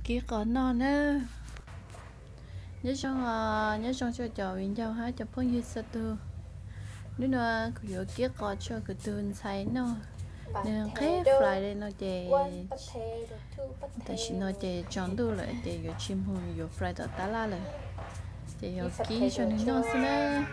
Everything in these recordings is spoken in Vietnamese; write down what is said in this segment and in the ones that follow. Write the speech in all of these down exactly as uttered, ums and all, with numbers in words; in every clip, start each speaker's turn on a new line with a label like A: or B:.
A: kia có non nữa nhớ trong à nhớ trong cho cháu mình cháu ha cho phong như sao tu nếu nó cứ kia có cho cái tuần sai nó nên cái fly đây nó để tại vì nó để chọn đủ lại để có chim hùng có fly đó ta la lại để có kia cho nên nó xin á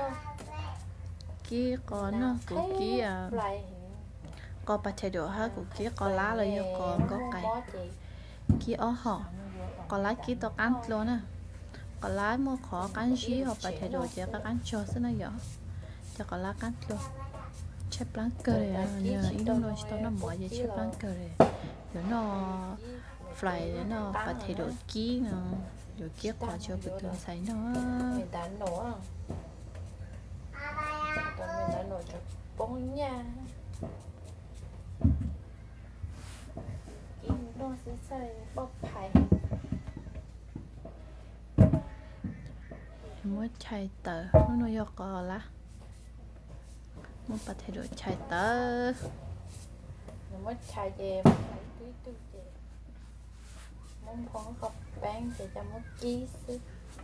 A: kia có nó của kia à có potato ha của kia có lá rồi có có cái kia ở họ có lá kia to ăn luôn à có lá mua khó cắn gì hoặc potato chỉ các ăn cho xin nó nhỏ cho có lá cắn luôn chép láng cơ này nhờ ý đông rồi tao nó mỏi vậy chép láng cơ này rồi nó fly nó potato kia nó rồi kia khó cho cái tương sấy nó
B: mình đã nổ à còn mình đã nổ cho bông nha cái nó sẽ xài bóc phải
A: muốn chạy tờ nó nó vô cò lá muốn potato chạy tờ
B: nó mất chạy về mà phải túi túi về muốn phong học bán thì cho mất chí sức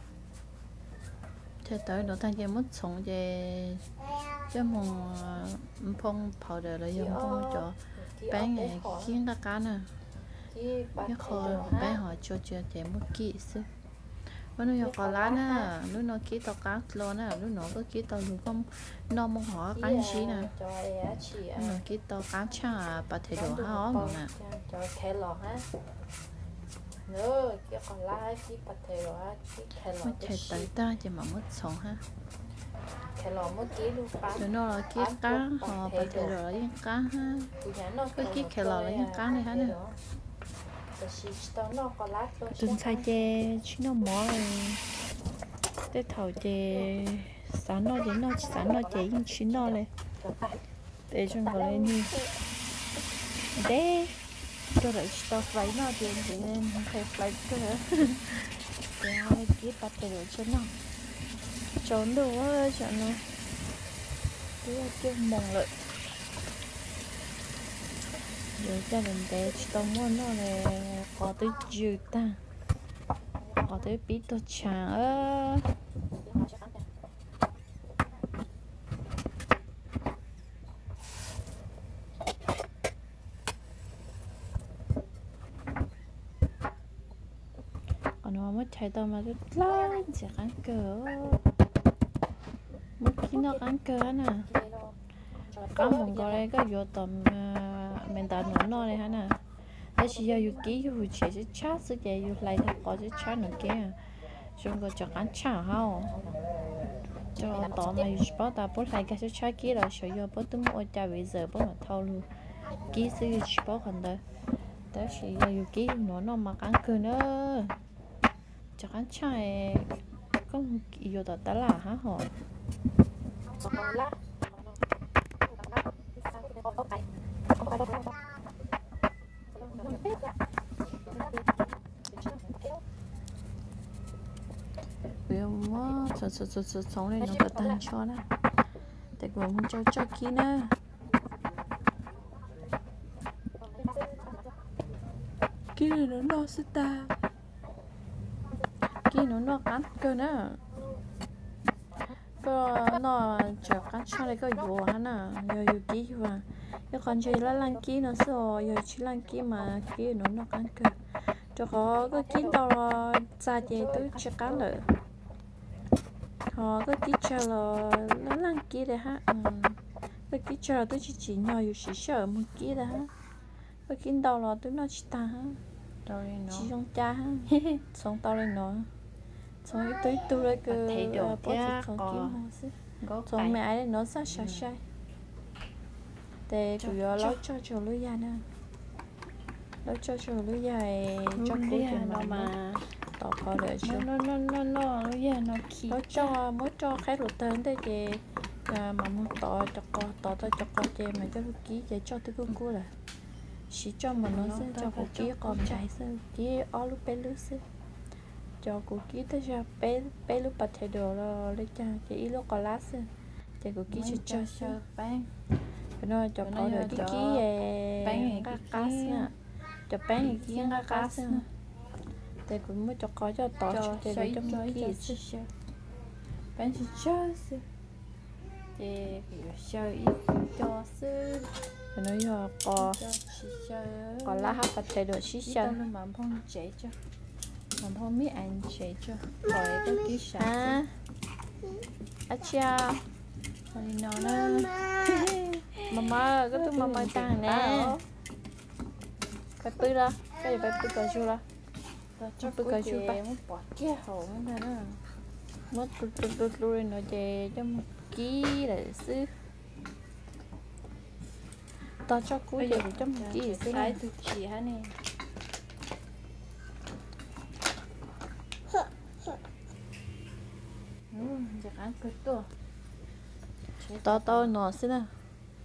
A: chạy tờ nó thay cho mất sống về cho mong phong powder là dùng phong cho bán này khiến ta cá nè cái kho bán họ cho cho chạy mất kỹ sức nó nói có lá nè nó nói kỹ tao cá luôn nè nó nói có kỹ tao luôn không nó mong họ cắn gì nè nó nói kỹ tao cá cha bà thầy đồ háo nè
B: cho khe lò ha nữa cái còn lá cái bà thầy đồ ha cái khe lò
A: mất chạy tới ta chỉ mà mất sống ha
B: khe lò mất kỹ luôn phá
A: rồi nó là kỹ cá họ bà thầy đồ là những cá ha cái kỹ khe lò là những cá này ha nè tuần sai chè chỉ nó mỏ cái thầu chè sáng nó đến nó sáng nó chè nhưng chín nó này để cho nó lên đi để cho lại stop vậy nó thì thì nên phải phải cơ để hai cái bắt để cho nó trốn đồ cho nó cái cái mỏng lợi rồi cho mình để tao muốn nó là có tới dư ta có tới biết tôi chả ơ còn nó mất chạy tao mà rất lớn sẽ cắn cờ mất khi nó cắn cờ nè có một cái cái vô tầm mình tạo nổ nó này hả nè để chỉ cho yêu kỹ yêu chỉ sẽ chat sẽ để yêu lại thì có sẽ chat nữa kia chúng có cho ăn chả hao cho tao này bắt ta bắt lại cái sẽ chat kia là sử dụng bắt tụi mua cho bây giờ bắt mà thâu luôn kỹ sẽ chỉ bắt còn đó để chỉ cho yêu kỹ nó nó mà ăn cơm nữa cho ăn chả có yêu đó ta là hả họ bây giờ sợ sợ sợ sợ sống này nó có tan cho đó để của mình cho cho kia nè kia nó nó sẽ ta kia nó nó cắn cơ nè có nó chờ cắn cho này có vô hả nè giờ yêu kỹ và cái con chơi lá lăng kia nó sợ giờ chỉ lăng kia mà kia nó nó cắn cơ cho có cái kia tao ra chơi tôi chưa cắn được họ cái kia chờ là lá lăng kia đấy ha cái kia chờ tôi chỉ chỉ nhỏอยู่chỉ sợ một kia đấy ha cái kia tao là tôi nó chỉ ta ha chỉ trong cha ha xong tao lên nó xong tới tôi lại cứ bỏ chỉ xong kiếm hồ sứ xong mẹ ấy nó sát sát sai để chủ yếu lấy cho cho lưỡi da nè lấy cho cho lưỡi da cho cái nó mà tỏ có để cho nó nó nó nó lưỡi da nó khí lấy cho mới cho cái lụt tên đây thì mà muốn tỏ cho con tỏ tới cho con thì mà cho ký để cho tới con cua là chỉ cho mà nó sẽ cho cô ký còn chạy sẽ ký ở lúc bé lúc sẽ cho cô ký tới cho bé bé lúc bắt thay đồ rồi lấy cho cái lúc còn lá sẽ thì cô ký cho cho bán nó cho có được cái ký bán cái cá nè cho bán cái ký cái cá nè để cũng mới cho coi cho tỏ cho để cho mấy cái gì chứ bán chỉ cho sư để kiểu chơi ít cho sư rồi nói giờ có có lá hạt bạch trái đồ xí xanh luôn mà phong chế cho mà phong biết ăn chế cho rồi cái ký sáng à à cha rồi nó nè mama cái thứ mama tàng nè phải bự ra cái gì phải bự cái chú ra
B: cho bự cái chú phải muốn bỏ kia hổ nữa nè
A: mất tụt tụt tụt rồi nó chè cho một ký để xứ ta cho cú chè cho một ký để xứ
B: này tụt chỉ hả nè ừ chắc ăn cực to
A: to to nó xứ nè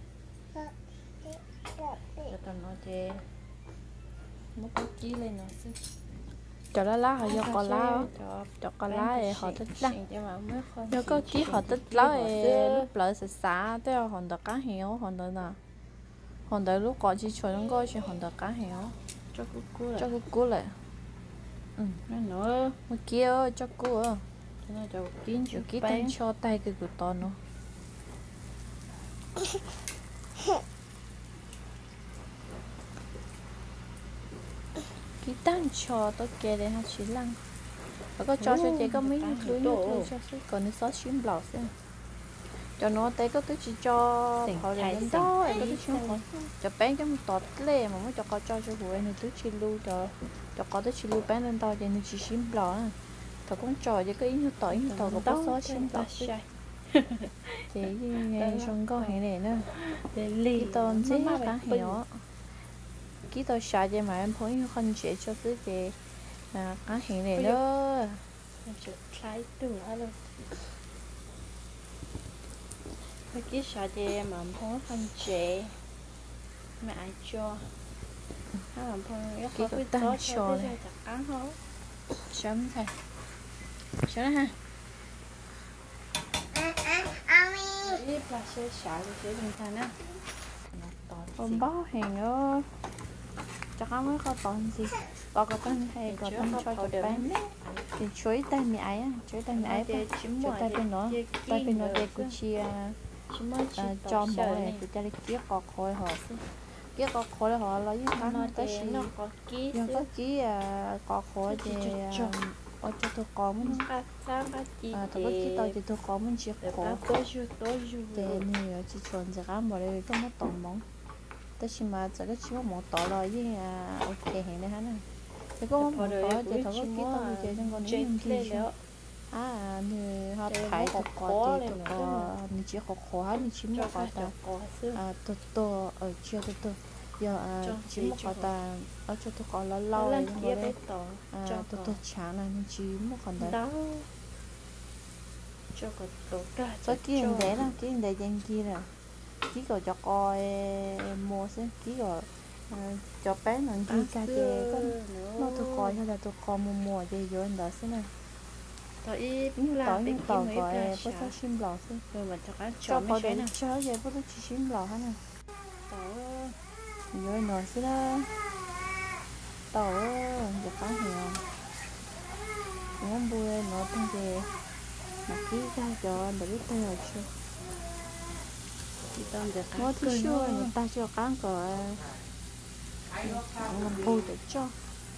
B: cho tao nó chè một cái ký lên nó xứ
A: cho lá lá họ cho có lá cho có lá để họ thích lắm cho có ký họ thích lá để lúc lỡ sẽ xả tới họ được cá hiểu họ được nè họ được lúc có chỉ cho nó coi chỉ họ được cá hiểu
B: cho cú cú
A: cho cú cú lại
B: ừ nó nữa
A: một kia cho cú à
B: cho nó cho kín
A: cho ký tên cho tay cái của to nó cái tan cho tôi kể để họ chỉ lăng và có cho cho chị có mấy túi nước thôi cho số còn nó sót xuyên blau xem cho nó té có túi chỉ cho họ lên đó có túi xuyên họ cho bán cho một tọt lê mà mới cho có cho cho vụ này túi chi lưu cho cho có túi chi lưu bán lên to cho nó chỉ xuyên blau à thọ cũng trò cho cái như tỏi như tỏi có sót xuyên blau chị nghe xong có hệ này nữa để li tôn chứ cá hiểu ký tôi xài cho mà em thấy không chế cho thứ gì à cá hiện này đó
B: chụp trái từ luôn cái ký xài cho em mà không không chế mà ai cho ha làm phong
A: ký có tăng cho này
B: ăn không
A: sớm thôi sớm ha
B: ít là sẽ xài được sẽ bình thường á
A: còn bó hàng nữa chắc không biết có tòn gì có có tòn hay có tòn cho cho bán thì chuối tay mì ấy chuối tay mì ấy chuối tay bên nó tay bên nó để cô chia cho mỗi này cô chia kia có khối họ kia có khối họ lấy những cái nó tới xí
B: nó có ký
A: nhưng có ký có khối thì ở cho tôi có muốn
B: à
A: tôi có ký tôi thì tôi có muốn chia khối thì nhiều chỉ chọn ra cái mà đây có mất tổng món tất nhiên mà giờ cái chiếu một tỏ rồi với ok hiện đây hả nè thì có một tỏ thì thằng có ký tao chơi trong con những gì à như họ thái học khó thì có như chỉ học khó như chỉ một cái ta à tôi tôi ở chưa tôi tôi giờ chỉ một cái ta ở chỗ tôi có lâu lâu rồi đấy à tôi tôi chán là như chỉ một con đấy
B: cho cái tổ cả
A: có kia đấy là kia đấy danh kia rồi chỉ có cho coi mua xem chỉ có cho bé nó gì cả chứ nó tôi coi hay là tôi coi mua mua gì rồi anh đó xem này
B: tỏi ít
A: tỏi như tỏi gọi có sao sim lò xem
B: rồi mình cho cái
A: cho mấy cái này cho vậy có chỉ sim lò hả nè
B: tỏi
A: rồi nó sẽ đó tỏi giờ có nhiều muốn bùi nó tăng về mà ký ra cho để biết tay rồi chưa ngó thì chưa người ta cho cán cờ làm bùi để cho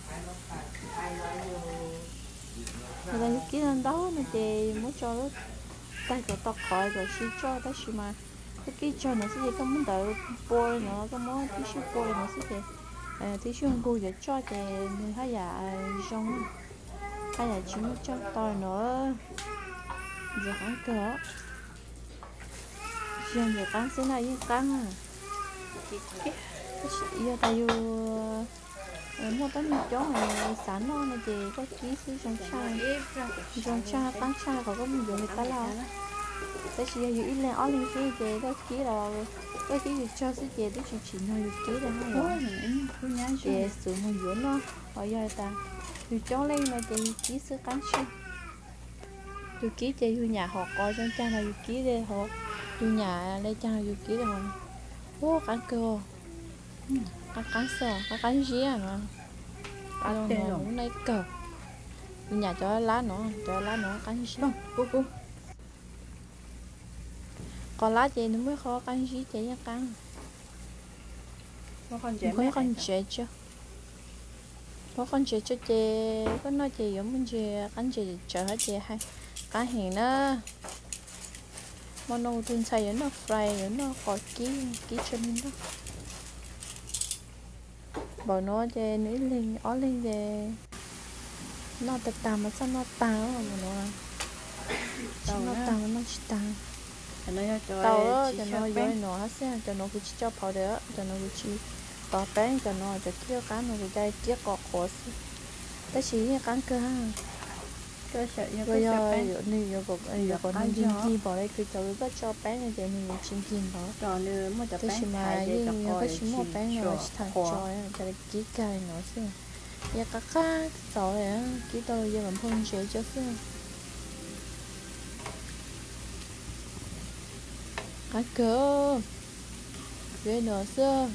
A: người ta ký lên đó này thì muốn cho nó tay của tao khỏi rồi xí cho đó xí mà cái ký cho nó sẽ gì có muốn đợi bùi nữa có muốn tí xíu bùi nữa sẽ gì tí xíu bùi để cho thì người hay là trong hay là chỉ muốn cho tao nữa giờ cán cờ riêng về cán sẽ này với cán à giờ ta yêu mua tấm miếng chó này sẵn nó này thì có ký sư trong chai trong chai cán chai có có một người ta lo thế chỉ yêu ít lên ở lên cái gì đó ký là cái ký gì cho sư chị đó chỉ chỉ nói yêu ký là hay để sử một yếu nó ở giờ ta yêu chó lên là thì ký sư cán chai yêu ký thì yêu nhà họ coi trong chai là yêu ký để họ yêu nhà lấy chai là yêu ký để họ ô cán cơ cán cán sờ cán cán gì à mà cán nó muốn lấy cờ nhà cho lá nữa cho lá nữa cắn xí
B: Cú cú.
A: còn lá gì nữa mới khó cắn xí chị nha cắn
B: Nó con trẻ
A: có con trẻ chưa có con trẻ cho chị có nói chị giống mình chị cắn chị chờ hết chị hay cá hiện đó mà nó tin xài nó fry nó khó ký ký chân đó bảo nó chị nữ lên ó lên về nó tập tạm mà sao nó tao mà nó
B: tàu
A: nó
B: nó
A: tao nó chỉ tao
B: nó cho
A: tao đó
B: chỉ
A: cho
B: cho
A: nó
B: bé
A: vô nó hết xe cho nó cứ chỉ cho跑được cho nó cứ chỉ tao bé cho nó cho kia cá nó cứ chạy kia cọ khó xí ta chỉ như cá cơ ha
B: cơ sở cho
A: bây
B: cơ sở
A: giờ
B: bé
A: nếu giờ có giờ có nên đi đi bỏ đây cứ cho cái cho bé này để mình chim chim đó
B: cho nên mới cho
A: tôi
B: bé
A: chỉ mà
B: thay
A: như
B: cho
A: như
B: coi
A: cái chỉ một bé nó chỉ thằng cho cho cái kỹ cái nó xí giờ cá cá tao này kỹ tao giờ mình phong chế cho xí cá cơ về nó xưa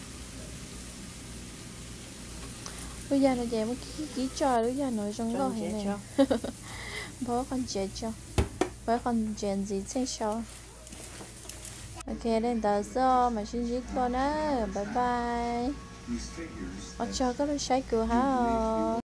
A: bây giờ nó chạy một kỹ kỹ trò bây giờ nó trong đó thế này bố con trẻ cho bố con chuyện gì thế sao ok đến tờ số mà xin giết con á bye bye ở cho các bạn sai cửa hả